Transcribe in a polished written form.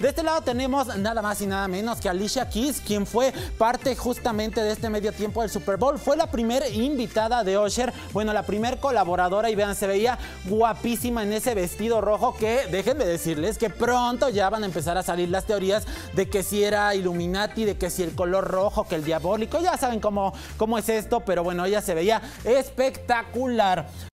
De este lado tenemos nada más y nada menos que Alicia Keys, quien fue parte justamente de este medio tiempo del Super Bowl. Fue la primera invitada de Usher, bueno, la primera colaboradora, y vean, se veía guapísima en ese vestido rojo que, déjenme decirles que pronto ya van a empezar a salir las teorías de que si era Illuminati, de que si el color rojo, que el diabólico, ya saben cómo es esto, pero bueno, ella se veía espectacular.